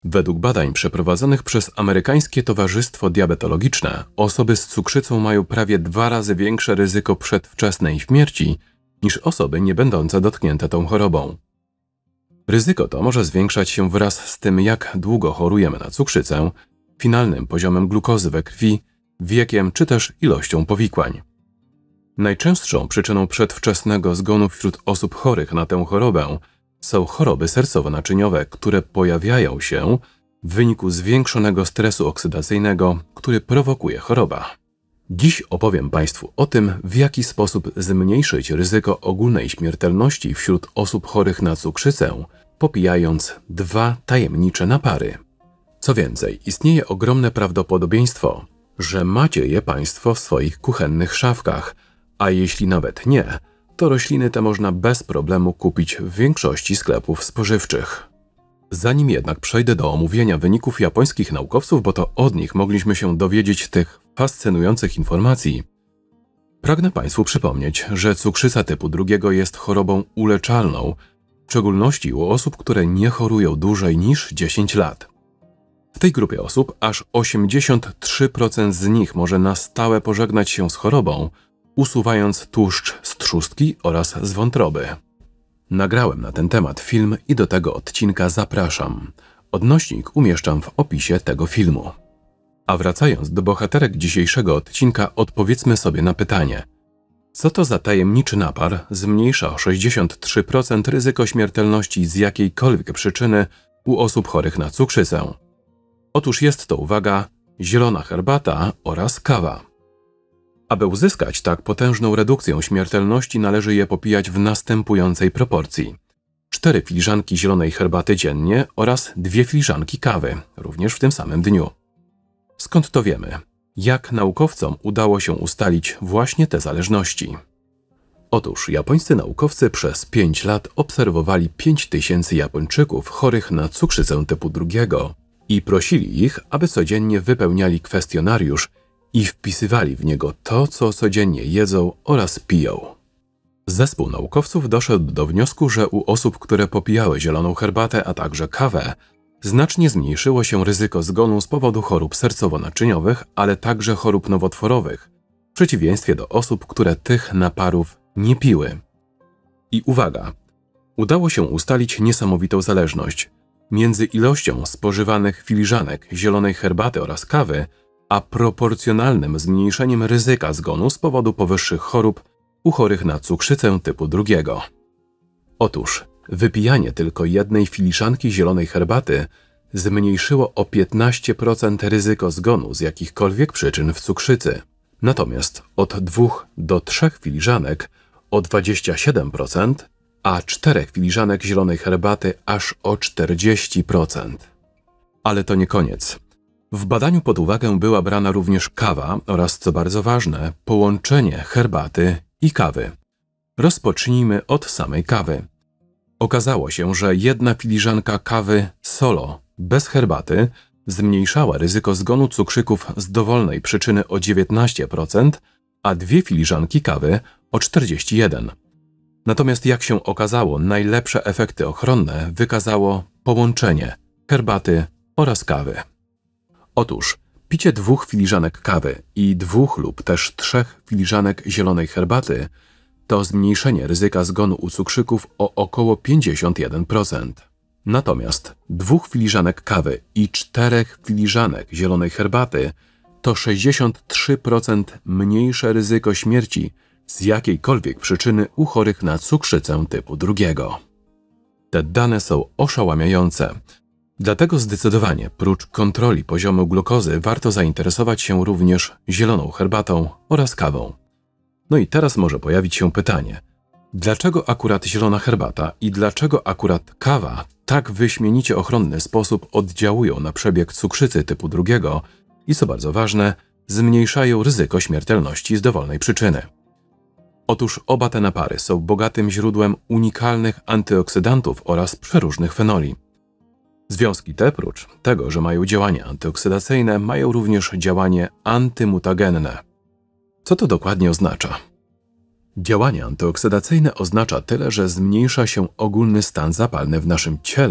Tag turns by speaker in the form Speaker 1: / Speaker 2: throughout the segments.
Speaker 1: Według badań przeprowadzonych przez Amerykańskie Towarzystwo Diabetologiczne, osoby z cukrzycą mają prawie 2 razy większe ryzyko przedwczesnej śmierci niż osoby nie będące dotknięte tą chorobą. Ryzyko to może zwiększać się wraz z tym, jak długo chorujemy na cukrzycę, finalnym poziomem glukozy we krwi, wiekiem czy też ilością powikłań. Najczęstszą przyczyną przedwczesnego zgonu wśród osób chorych na tę chorobę są choroby sercowo-naczyniowe, które pojawiają się w wyniku zwiększonego stresu oksydacyjnego, który prowokuje choroba. Dziś opowiem Państwu o tym, w jaki sposób zmniejszyć ryzyko ogólnej śmiertelności wśród osób chorych na cukrzycę, popijając 2 tajemnicze napary. Co więcej, istnieje ogromne prawdopodobieństwo, że macie je Państwo w swoich kuchennych szafkach, a jeśli nawet nie, to rośliny te można bez problemu kupić w większości sklepów spożywczych. Zanim jednak przejdę do omówienia wyników japońskich naukowców, bo to od nich mogliśmy się dowiedzieć tych fascynujących informacji, pragnę Państwu przypomnieć, że cukrzyca typu 2 jest chorobą uleczalną, w szczególności u osób, które nie chorują dłużej niż 10 lat. W tej grupie osób aż 83% z nich może na stałe pożegnać się z chorobą, usuwając tłuszcz z trzustki oraz z wątroby. Nagrałem na ten temat film i do tego odcinka zapraszam. Odnośnik umieszczam w opisie tego filmu. A wracając do bohaterek dzisiejszego odcinka, odpowiedzmy sobie na pytanie: co to za tajemniczy napar zmniejsza o 63% ryzyko śmiertelności z jakiejkolwiek przyczyny u osób chorych na cukrzycę? Otóż jest to, uwaga, zielona herbata oraz kawa. Aby uzyskać tak potężną redukcję śmiertelności, należy je popijać w następującej proporcji: 4 filiżanki zielonej herbaty dziennie oraz 2 filiżanki kawy, również w tym samym dniu. Skąd to wiemy? Jak naukowcom udało się ustalić właśnie te zależności? Otóż japońscy naukowcy przez 5 lat obserwowali 5000 Japończyków chorych na cukrzycę typu 2 i prosili ich, aby codziennie wypełniali kwestionariusz i wpisywali w niego to, co codziennie jedzą oraz piją. Zespół naukowców doszedł do wniosku, że u osób, które popijały zieloną herbatę, a także kawę, znacznie zmniejszyło się ryzyko zgonu z powodu chorób sercowo-naczyniowych, ale także chorób nowotworowych, w przeciwieństwie do osób, które tych naparów nie piły. I uwaga, udało się ustalić niesamowitą zależność między ilością spożywanych filiżanek zielonej herbaty oraz kawy, a proporcjonalnym zmniejszeniem ryzyka zgonu z powodu powyższych chorób u chorych na cukrzycę typu 2. Otóż wypijanie tylko 1 filiżanki zielonej herbaty zmniejszyło o 15% ryzyko zgonu z jakichkolwiek przyczyn w cukrzycy, natomiast od 2 do 3 filiżanek o 27%, a 4 filiżanek zielonej herbaty aż o 40%. Ale to nie koniec. W badaniu pod uwagę była brana również kawa oraz, co bardzo ważne, połączenie herbaty i kawy. Rozpocznijmy od samej kawy. Okazało się, że 1 filiżanka kawy solo, bez herbaty, zmniejszała ryzyko zgonu cukrzyków z dowolnej przyczyny o 19%, a 2 filiżanki kawy o 41%. Natomiast jak się okazało, najlepsze efekty ochronne wykazało połączenie herbaty oraz kawy. Otóż picie 2 filiżanek kawy i 2 lub też 3 filiżanek zielonej herbaty to zmniejszenie ryzyka zgonu u cukrzyków o około 51%. Natomiast 2 filiżanek kawy i 4 filiżanek zielonej herbaty to 63% mniejsze ryzyko śmierci z jakiejkolwiek przyczyny u chorych na cukrzycę typu 2. Te dane są oszałamiające. Dlatego zdecydowanie, prócz kontroli poziomu glukozy, warto zainteresować się również zieloną herbatą oraz kawą. No i teraz może pojawić się pytanie, dlaczego akurat zielona herbata i dlaczego akurat kawa tak wyśmienicie ochronny sposób oddziałują na przebieg cukrzycy typu 2 i, co bardzo ważne, zmniejszają ryzyko śmiertelności z dowolnej przyczyny. Otóż oba te napary są bogatym źródłem unikalnych antyoksydantów oraz przeróżnych fenoli. Związki te, prócz tego, że mają działanie antyoksydacyjne, mają również działanie antymutagenne. Co to dokładnie oznacza? Działanie antyoksydacyjne oznacza tyle, że zmniejsza się ogólny stan zapalny w naszym ciele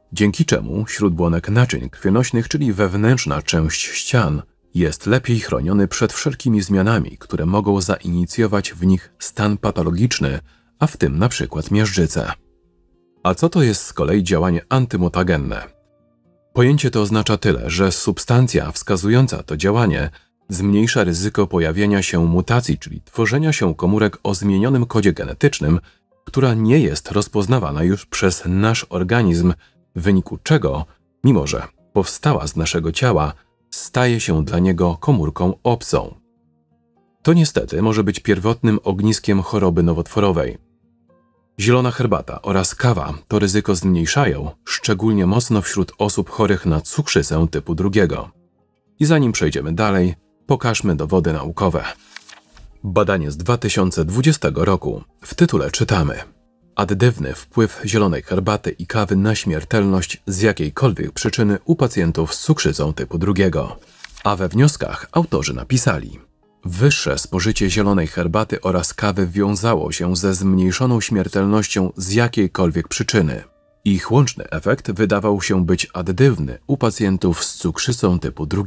Speaker 1: dzięki czemu śródbłonek naczyń krwionośnych, czyli wewnętrzna część ścian, jest lepiej chroniony przed wszelkimi zmianami, które mogą zainicjować w nich stan patologiczny, a w tym np. miażdżycę. A co to jest z kolei działanie antymutagenne? Pojęcie to oznacza tyle, że substancja wskazująca to działanie zmniejsza ryzyko pojawienia się mutacji, czyli tworzenia się komórek o zmienionym kodzie genetycznym, która nie jest rozpoznawana już przez nasz organizm, w wyniku czego, mimo że powstała z naszego ciała, staje się dla niego komórką obcą. To niestety może być pierwotnym ogniskiem choroby nowotworowej. Zielona herbata oraz kawa to ryzyko zmniejszają, szczególnie mocno wśród osób chorych na cukrzycę typu 2. I zanim przejdziemy dalej, pokażmy dowody naukowe. Badanie z 2020 roku. W tytule czytamy: addywny wpływ zielonej herbaty i kawy na śmiertelność z jakiejkolwiek przyczyny u pacjentów z cukrzycą typu 2. A we wnioskach autorzy napisali: wyższe spożycie zielonej herbaty oraz kawy wiązało się ze zmniejszoną śmiertelnością z jakiejkolwiek przyczyny. Ich łączny efekt wydawał się być addywny u pacjentów z cukrzycą typu 2.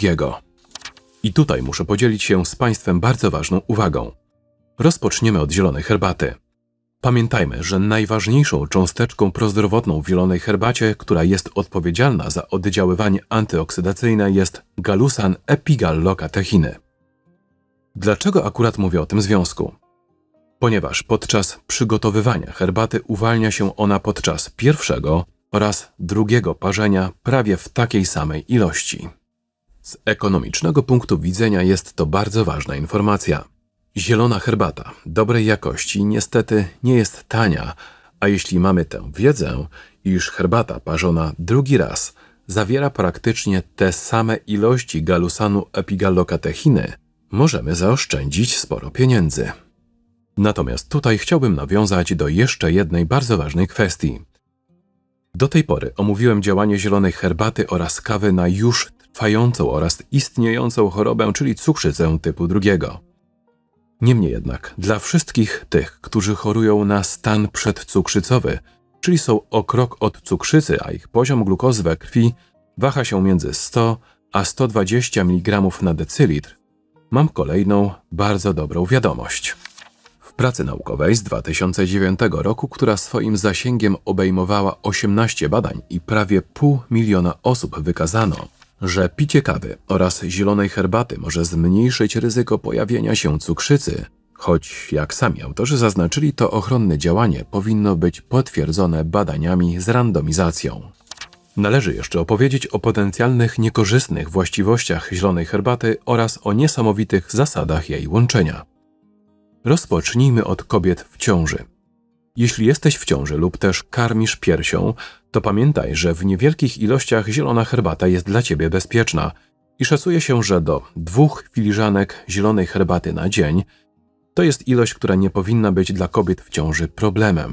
Speaker 1: I tutaj muszę podzielić się z Państwem bardzo ważną uwagą. Rozpoczniemy od zielonej herbaty. Pamiętajmy, że najważniejszą cząsteczką prozdrowotną w zielonej herbacie, która jest odpowiedzialna za oddziaływanie antyoksydacyjne, jest galusan epigallokatechiny. Dlaczego akurat mówię o tym związku? Ponieważ podczas przygotowywania herbaty uwalnia się ona podczas pierwszego oraz drugiego parzenia prawie w takiej samej ilości. Z ekonomicznego punktu widzenia jest to bardzo ważna informacja. Zielona herbata dobrej jakości niestety nie jest tania, a jeśli mamy tę wiedzę, iż herbata parzona drugi raz zawiera praktycznie te same ilości galusanu epigallokatechiny, możemy zaoszczędzić sporo pieniędzy. Natomiast tutaj chciałbym nawiązać do jeszcze jednej bardzo ważnej kwestii. Do tej pory omówiłem działanie zielonej herbaty oraz kawy na już trwającą oraz istniejącą chorobę, czyli cukrzycę typu 2. Niemniej jednak, dla wszystkich tych, którzy chorują na stan przedcukrzycowy, czyli są o krok od cukrzycy, a ich poziom glukozy we krwi waha się między 100 a 120 mg na decylitr, mam kolejną, bardzo dobrą wiadomość. W pracy naukowej z 2009 roku, która swoim zasięgiem obejmowała 18 badań i prawie 500 000 osób, wykazano, że picie kawy oraz zielonej herbaty może zmniejszyć ryzyko pojawienia się cukrzycy, choć, jak sami autorzy zaznaczyli, to ochronne działanie powinno być potwierdzone badaniami z randomizacją. Należy jeszcze opowiedzieć o potencjalnych niekorzystnych właściwościach zielonej herbaty oraz o niesamowitych zasadach jej łączenia. Rozpocznijmy od kobiet w ciąży. Jeśli jesteś w ciąży lub też karmisz piersią, to pamiętaj, że w niewielkich ilościach zielona herbata jest dla Ciebie bezpieczna i szacuje się, że do 2 filiżanek zielonej herbaty na dzień to jest ilość, która nie powinna być dla kobiet w ciąży problemem.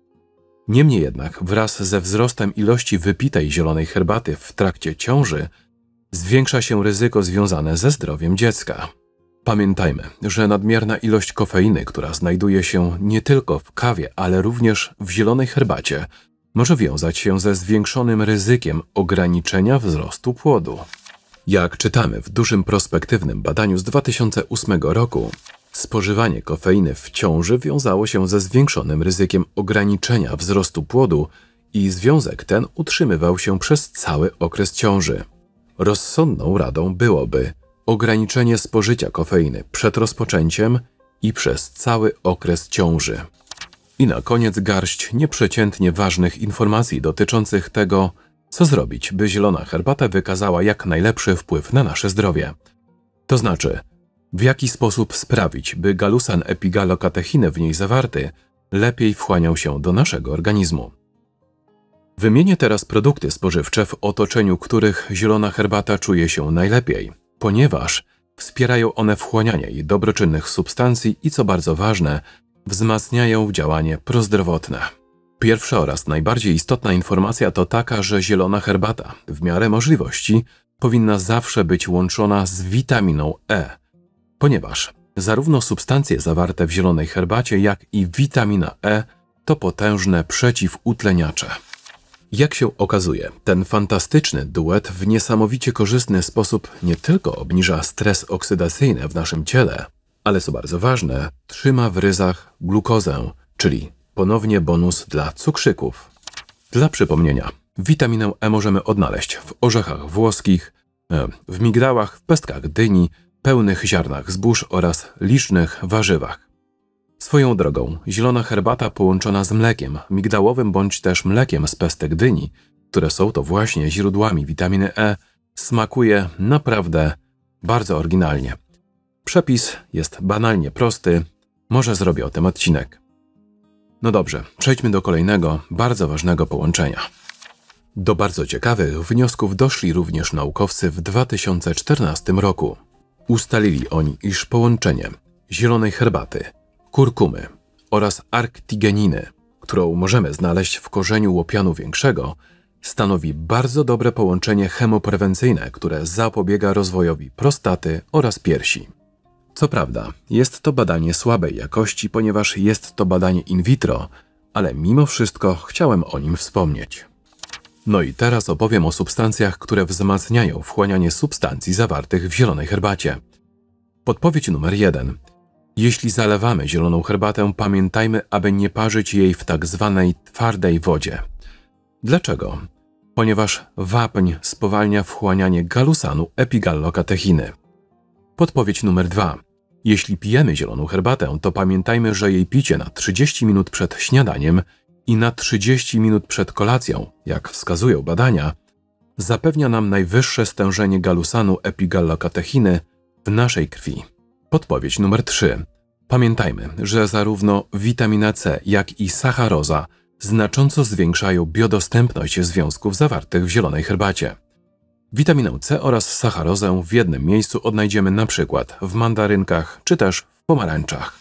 Speaker 1: Niemniej jednak wraz ze wzrostem ilości wypitej zielonej herbaty w trakcie ciąży zwiększa się ryzyko związane ze zdrowiem dziecka. Pamiętajmy, że nadmierna ilość kofeiny, która znajduje się nie tylko w kawie, ale również w zielonej herbacie, może wiązać się ze zwiększonym ryzykiem ograniczenia wzrostu płodu. Jak czytamy w dużym prospektywnym badaniu z 2008 roku, spożywanie kofeiny w ciąży wiązało się ze zwiększonym ryzykiem ograniczenia wzrostu płodu i związek ten utrzymywał się przez cały okres ciąży. Rozsądną radą byłoby ograniczenie spożycia kofeiny przed rozpoczęciem i przez cały okres ciąży. I na koniec garść nieprzeciętnie ważnych informacji dotyczących tego, co zrobić, by zielona herbata wykazała jak najlepszy wpływ na nasze zdrowie. To znaczy, w jaki sposób sprawić, by galusan epigallokatechiny w niej zawarty lepiej wchłaniał się do naszego organizmu. Wymienię teraz produkty spożywcze, w otoczeniu których zielona herbata czuje się najlepiej, ponieważ wspierają one wchłanianie jej dobroczynnych substancji i, co bardzo ważne, wzmacniają działanie prozdrowotne. Pierwsza oraz najbardziej istotna informacja to taka, że zielona herbata w miarę możliwości powinna zawsze być łączona z witaminą E, ponieważ zarówno substancje zawarte w zielonej herbacie, jak i witamina E to potężne przeciwutleniacze. Jak się okazuje, ten fantastyczny duet w niesamowicie korzystny sposób nie tylko obniża stres oksydacyjny w naszym ciele, ale co bardzo ważne, trzyma w ryzach glukozę, czyli ponownie bonus dla cukrzyków. Dla przypomnienia, witaminę E możemy odnaleźć w orzechach włoskich, w migdałach, w pestkach dyni, pełnych ziarnach zbóż oraz licznych warzywach. Swoją drogą, zielona herbata połączona z mlekiem migdałowym bądź też mlekiem z pestek dyni, które są to właśnie źródłami witaminy E, smakuje naprawdę bardzo oryginalnie. Przepis jest banalnie prosty, może zrobię o tym odcinek. No dobrze, przejdźmy do kolejnego, bardzo ważnego połączenia. Do bardzo ciekawych wniosków doszli również naukowcy w 2014 roku. Ustalili oni, iż połączenie zielonej herbaty, kurkumy oraz arktigeniny, którą możemy znaleźć w korzeniu łopianu większego, stanowi bardzo dobre połączenie chemoprewencyjne, które zapobiega rozwojowi prostaty oraz piersi. Co prawda, jest to badanie słabej jakości, ponieważ jest to badanie in vitro, ale mimo wszystko chciałem o nim wspomnieć. No i teraz opowiem o substancjach, które wzmacniają wchłanianie substancji zawartych w zielonej herbacie. Podpowiedź numer 1. Jeśli zalewamy zieloną herbatę, pamiętajmy, aby nie parzyć jej w tak zwanej twardej wodzie. Dlaczego? Ponieważ wapń spowalnia wchłanianie galusanu epigallokatechiny. Podpowiedź numer 2. Jeśli pijemy zieloną herbatę, to pamiętajmy, że jej picie na 30 minut przed śniadaniem i na 30 minut przed kolacją, jak wskazują badania, zapewnia nam najwyższe stężenie galusanu epigallokatechiny w naszej krwi. Podpowiedź numer 3. Pamiętajmy, że zarówno witamina C, jak i sacharoza znacząco zwiększają biodostępność związków zawartych w zielonej herbacie. Witaminę C oraz sacharozę w jednym miejscu odnajdziemy np. w mandarynkach czy też w pomarańczach.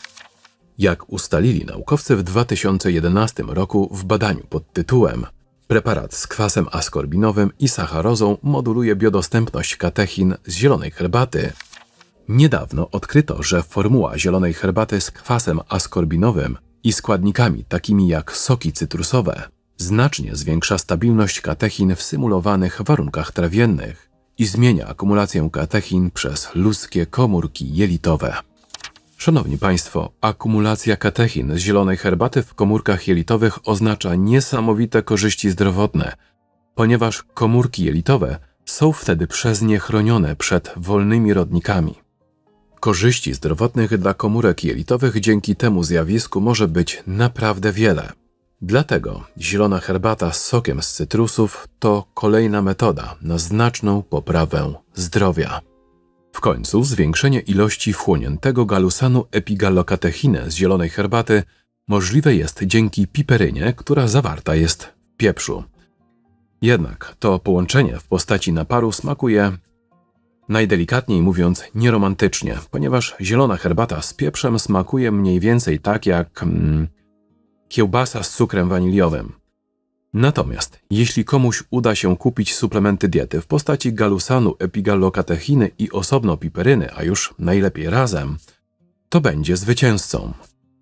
Speaker 1: Jak ustalili naukowcy w 2011 roku w badaniu pod tytułem Preparat z kwasem askorbinowym i sacharozą moduluje biodostępność katechin z zielonej herbaty, niedawno odkryto, że formuła zielonej herbaty z kwasem askorbinowym i składnikami takimi jak soki cytrusowe znacznie zwiększa stabilność katechin w symulowanych warunkach trawiennych i zmienia akumulację katechin przez ludzkie komórki jelitowe. Szanowni Państwo, akumulacja katechin z zielonej herbaty w komórkach jelitowych oznacza niesamowite korzyści zdrowotne, ponieważ komórki jelitowe są wtedy przez nie chronione przed wolnymi rodnikami. Korzyści zdrowotnych dla komórek jelitowych dzięki temu zjawisku może być naprawdę wiele. Dlatego zielona herbata z sokiem z cytrusów to kolejna metoda na znaczną poprawę zdrowia. W końcu zwiększenie ilości wchłoniętego galusanu epigallokatechiny z zielonej herbaty możliwe jest dzięki piperynie, która zawarta jest w pieprzu. Jednak to połączenie w postaci naparu smakuje, najdelikatniej mówiąc, nieromantycznie, ponieważ zielona herbata z pieprzem smakuje mniej więcej tak jak kiełbasa z cukrem waniliowym. Natomiast jeśli komuś uda się kupić suplementy diety w postaci galusanu epigallokatechiny i osobno piperyny, a już najlepiej razem, to będzie zwycięzcą.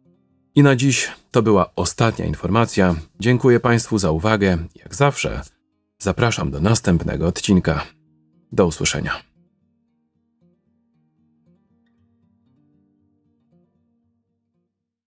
Speaker 1: I na dziś to była ostatnia informacja. Dziękuję Państwu za uwagę. Jak zawsze zapraszam do następnego odcinka. Do usłyszenia.